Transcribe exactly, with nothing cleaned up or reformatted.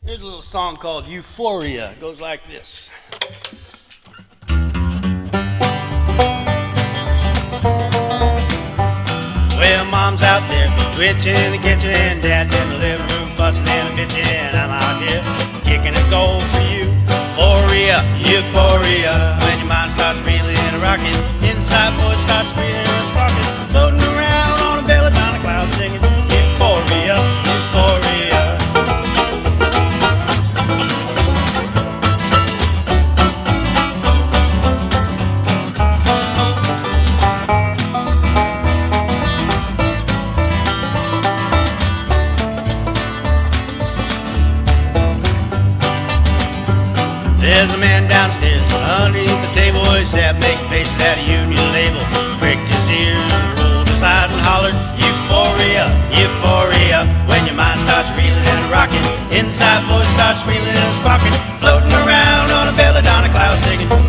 Here's a little song called Euphoria. It goes like this. Well, mom's out there twitching in the kitchen, dad's in the living room fussing and a-bitchin. I'm out here kicking a goal for you. Euphoria, euphoria. When your mind starts reeling and rocking, inside voice starts squealing and squawkin, floating around on a belladonna cloud singing Euphoria, euphoria. There's a man downstairs underneath the table. He sat making faces at a union label, pricked his ears and rolled his eyes and hollered Euphoria, euphoria. When your mind starts reeling and rocking, inside voice starts squealing and squawking, floating around on a belladonna cloud singing